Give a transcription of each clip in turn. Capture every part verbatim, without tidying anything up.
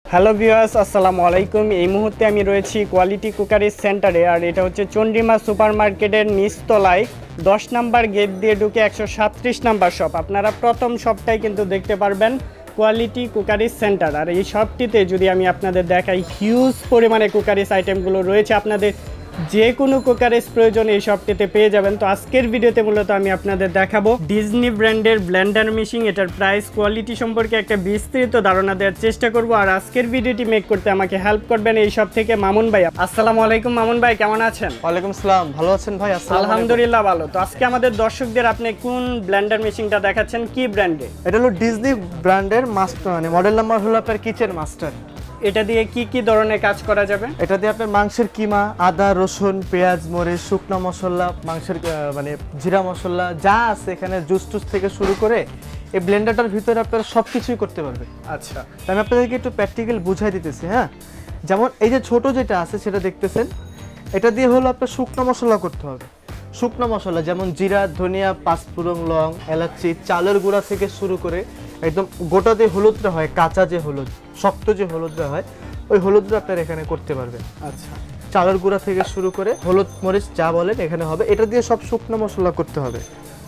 Hello viewers, আসসালামু আলাইকুম। এই মুহূর্তে আমি রয়েছি কোয়ালিটি কুকারি সেন্টারে, আর এটা হচ্ছে চন্ডিমা সুপার মার্কেটের নিচতলায় দশ নাম্বার গেট দিয়ে ঢুকে একশো সাতত্রিশ নাম্বার শপ। আপনারা প্রথম শপটাই কিন্তু দেখতে পারবেন কোয়ালিটি কুকারিজ সেন্টার। আর এই শপটিতে যদি আমি আপনাদের দেখাই, হিউজ পরিমাণে কুকারিজ আইটেমগুলো রয়েছে। আপনাদের যে কোনো কুকারিজ প্রয়োজন এই শপটিতে পেয়ে যাবেন। তো আজকের ভিডিওতে মূলত আমি আপনাদের দেখাবো ডিজনি ব্র্যান্ডের ব্লেন্ডার মেশিন, এটার প্রাইস, কোয়ালিটি সম্পর্কে একটা বিস্তারিত ধারণা দেওয়ার চেষ্টা করব। আর আজকের ভিডিওটি মেক করতে আমাকে হেল্প করবেন এই শপ থেকে মামুন ভাই। আসসালামু আলাইকুম মামুন ভাই, কেমন আছেন? ওয়ালাইকুম আসসালাম, ভালো আছেন ভাই? আলহামদুলিল্লাহ ভালো। তো আজকে আমাদের দর্শকদের আপনি কোন ব্লেন্ডার মেশিনটা দেখাচ্ছেন, কি ব্র্যান্ডে? এটা হলো ডিজনি ব্র্যান্ডের মাস্টার, মানে মডেল নাম্বার হলো আপনার কিচেন মাস্টার। এটা দিয়ে কি কি ধরনের কাজ করা যাবে? এটা দিয়ে আপনার মাংসের কিমা, আদা রসুন পেঁয়াজ মরিচ শুকনো মশলা, মাংসের মানে জিরা মশলা যা আছে এখানে, জুস টুস থেকে শুরু করে এই ব্লেন্ডারটার ভিতরে আপনারা সব কিছুই করতে পারবে। আচ্ছা, আমি আপনাদেরকে একটু প্র্যাকটিক্যাল বুঝাই দিতেছি। হ্যাঁ, যেমন এই যে ছোট যেটা আছে সেটা দেখতেছেন, এটা দিয়ে হলো আপনার শুকনো মশলা করতে হবে। শুকনো মশলা যেমন জিরা, ধনিয়া, পাঁচফোড়ন, লং, এলাচি, চালের গুঁড়া থেকে শুরু করে একদম গোটা যে হলুদটা হয়, কাঁচা যে হলুদ, শক্ত যে হলুদটা হয়, ওই হলুদটা আপনারা এখানে করতে পারবেন। আচ্ছা, চালের গুঁড়া থেকে শুরু করে হলুদ মরিচ যা বলেন এখানে হবে। এটা দিয়ে সব শুকনো মশলা করতে হবে।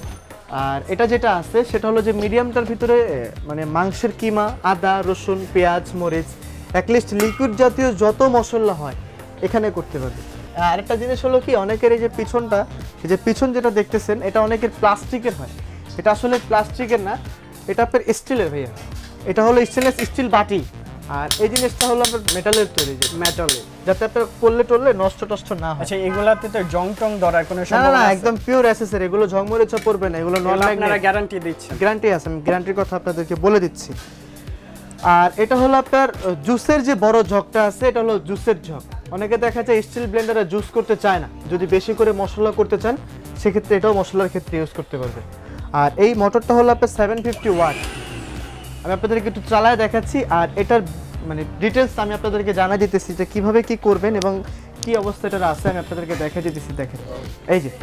আর এটা যেটা আছে সেটা হলো যে মিডিয়ামটার ভিতরে মানে মাংসের কিমা, আদা রসুন পেঁয়াজ মরিচ, অ্যাটলিস্ট লিকুইড জাতীয় যত মশলা হয় এখানে করতে পারবে। আর একটা জিনিস হলো কি, অনেকের এই যে পিছনটা, এই যে পিছন যেটা দেখতেছেন, এটা অনেকের প্লাস্টিকের হয়। এটা আসলে প্লাস্টিকের না, এটা আপনার স্টিলের ভাইয়া। এটা হলো স্টেনলেস স্টিল বাটি। আর এই জিনিসটা হলো আপনার মেটালের তৈরি, যে মেটালের, যাতে আপনার করলে টললে নষ্ট টষ্ট না হয়। আচ্ছা, এগুলাতে তো জং টং ধরার কোনো না সম্ভাবনা না, আছে? একদম পিওর অ্যাসেসরি, এগুলো ঝংমরিচা পড়বে না, এগুলো নন ম্যাগনেট। আপনারা গ্যারান্টি দিচ্ছেন? গ্যারান্টি আছে, আমি গ্যারান্টির কথা আপনাদেরকে বলে দিচ্ছি। আর এটা হলো আপনার জুসের যে বড় জগটা আছে, এটা হলো জুসের জগ। অনেকে দেখা যায় স্টিল ব্লেন্ডারে জুস করতে চায় না, যদি বেশি করে মশলা করতে চান সেক্ষেত্রে এটাও মশলার ক্ষেত্রে ইউজ করতে পারবে। আর এই মোটরটা হলো আপনার সেভেন ফিফটি ওয়াট। আমি আপনাদেরকে একটু চালায় দেখাচ্ছি, আর এটার মানে ডিটেলস আমি আপনাদেরকে জানা দিতেছি যে কীভাবে কি করবেন এবং কি অবস্থা এটা আছে, আমি আপনাদেরকে দেখা দিতেছি। দেখেন এই যে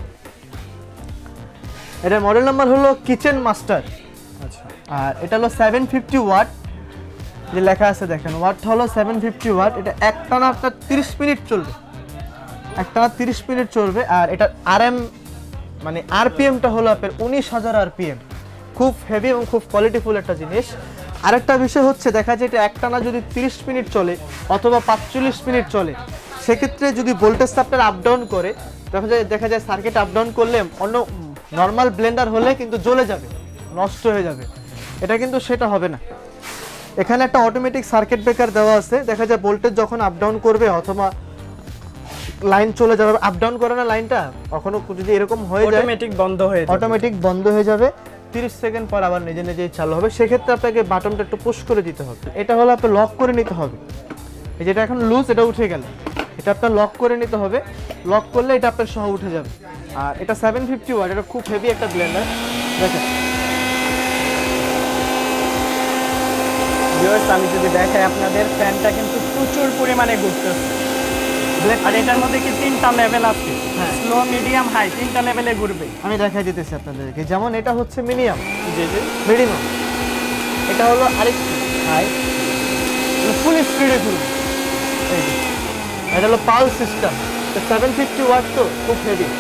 এটার মডেল নাম্বার হলো কিচেন মাস্টার। আচ্ছা, আর এটা হলো সেভেন ফিফটি ওয়াট, যে লেখা আছে দেখেন, ওয়াট হলো সেভেন ফিফটি ওয়াট। এটা একটানা আপনার তিরিশ মিনিট চলবে, একটানা তিরিশ মিনিট চলবে। আর এটা আর এম মানে আরপিএমটা হলো আপনার উনিশ হাজার আরপিএম। খুব হেভি এবং খুব কোয়ালিটিফুল একটা জিনিস। আরেকটা বিষয় হচ্ছে, দেখা যায় এটা একটানা যদি তিরিশ মিনিট চলে অথবা পাঁচচল্লিশ মিনিট চলে, সেক্ষেত্রে যদি ভোল্টেজটা আপনার আপ ডাউন করে, দেখা যায় দেখা যায় সার্কিট আপ ডাউন করলে অন্য নর্মাল ব্লেন্ডার হলে কিন্তু জ্বলে যাবে, নষ্ট হয়ে যাবে। এটা কিন্তু সেটা হবে না। এখানে একটা অটোমেটিক সার্কিট ব্রেকার দেওয়া আছে। দেখা যায় ভোল্টেজ যখন আপ ডাউন করবে অথবা লাইন চলে যাবে, আপ ডাউন করে না লাইনটা, কখনো যদি এরকম হয়ে যায় অটোমেটিক বন্ধ হয়ে যাবে, অটোমেটিক বন্ধ হয়ে যাবে। তিরিশ সেকেন্ড পর আবার নিজে নিজেই চালু হবে। সেক্ষেত্রে আপনাকে বাটনটা একটু পুশ করে দিতে হবে। এটা হলো আপনার লক করে নিতে হবে। এই যেটা এখন লুজ, এটা উঠে গেল, এটা আপনার লক করে নিতে হবে। লক করলে এটা আপনার সহ উঠে যাবে। আর এটা সেভেন ফিফটি ওয়াট, এটা খুব হেভি একটা ব্লেন্ডার। দেখেন ভিউয়ার্স, আমি যদি দেখাই আপনাদের, ফ্যানটা কিন্তু প্রচুর পরিমাণে ঘুরতেছে। আর এটার মধ্যে কি তিনটা লেভেল আছে? হ্যাঁ, স্লো মিডিয়াম হাই তিনটা লেভেলে ঘুরবে। আমি দেখাই দিতেছি আপনাদেরকে। যেমন এটা হচ্ছে মিডিয়াম, জি জি, মিডিয়াম। এটা হলো আরেকটু হাই, ফুল স্পিডে ঘুরবে। এই যে এটা হলো pulse system. Seven fifty watt, তো খুব হেভি।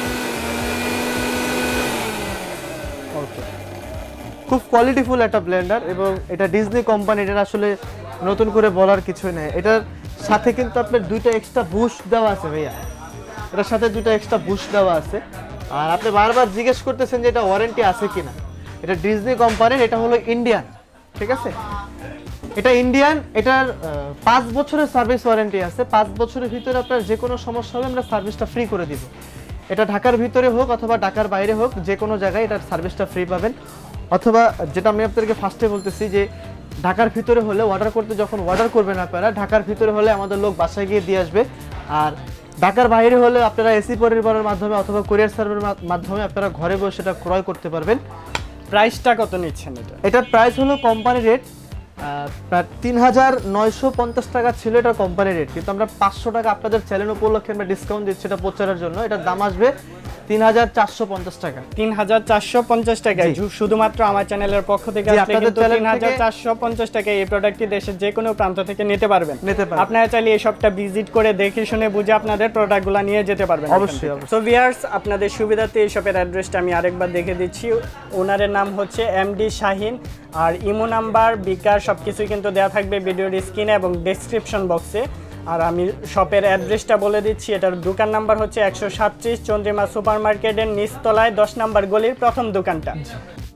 ওকে, খুব কোয়ালিটিফুল একটা ব্লেন্ডার। এবং এটা ডিজনি কোম্পানি, এটা আসলে নতুন করে বলার কিছুই নেই। এটার সাথে কিন্তু আপনার দুইটা এক্সট্রা বুস্ট দেওয়া আছে ভাইয়া, এটার সাথে দুইটা এক্সট্রা বুস্ট দেওয়া আছে। আর আপনি বারবার জিজ্ঞেস করতেছেন যে এটা ওয়ারেন্টি আছে কিনা। এটা ডিজনি কোম্পানির, এটা হলো ইন্ডিয়ান, ঠিক আছে? এটা ইন্ডিয়ান। এটার পাঁচ বছরের সার্ভিস ওয়ারেন্টি আছে। পাঁচ বছরের ভিতরে আপনার যে কোনো সমস্যা হলে আমরা সার্ভিসটা ফ্রি করে দিব। এটা ঢাকার ভিতরে হোক অথবা ঢাকার বাইরে হোক, যে কোনো জায়গায় এটার সার্ভিসটা ফ্রি পাবেন। অথবা যেটা আমি আপনাদেরকে ফার্স্টে বলতেছি, যে ঢাকার ভিতরে হলে অর্ডার করতে যখন অর্ডার করবেন আপনারা, ঢাকার ভিতরে হলে আমাদের লোক বাসায় গিয়ে দিয়ে আসবে। আর ঢাকার বাইরে হলে আপনারা এসি পরিবহনের মাধ্যমে অথবা কুরিয়ার সার্ভিসের মাধ্যমে আপনারা ঘরে বসে সেটা ক্রয় করতে পারবেন। প্রাইসটা কত নিচ্ছেন এটা? এটার প্রাইস হলো কোম্পানি রেট প্রায় তিন হাজার নয়শো পঞ্চাশ টাকা ছিল এটার কোম্পানি রেট, কিন্তু আমরা পাঁচশো টাকা আপনাদের চ্যানেল উপলক্ষে আমরা ডিসকাউন্ট দিচ্ছি এটা প্রচারের জন্য। এটার দাম আসবে তিন হাজার চারশো পঞ্চাশ টাকা। তিন হাজার চারশো পঞ্চাশ টাকায় জি। শুধুমাত্র আমার চ্যানেলের পক্ষ থেকে জি, আসলে আপনাদের কিন্তু চ্যানেল তিন হাজার থেকে- চারশো পঞ্চাশ টাকায় এই প্রোডাক্টটি দেশের যে কোনো প্রান্ত থেকে নিতে পারবেন। নিতে পারবেন। আপনারা চাইলে এই শপটা ভিজিট করে দেখে শুনে বুঝে আপনাদের প্রোডাক্টগুলো নিয়ে যেতে পারবেন। অবশ্যই, অবশ্যই। সো ভিউয়ার্স, আপনাদের সুবিধার্থে এই শপের অ্যাড্রেসটা আমি আরেকবার দেখে দিচ্ছি। ওনারের নাম হচ্ছে এমডি শাহিন, আর ইমো নাম্বার, বিকাশ সব কিছুই কিন্তু দেওয়া থাকবে ভিডিওর স্ক্রিনে এবং ডেসক্রিপশন বক্সে। আর আমি শপের অ্যাড্রেসটা বলে দিচ্ছি। এটার দোকান নাম্বার হচ্ছে একশো সাতত্রিশ, চন্দ্রিমা সুপার মার্কেটের নিচতলায় দশ নাম্বার গলির প্রথম দোকানটা।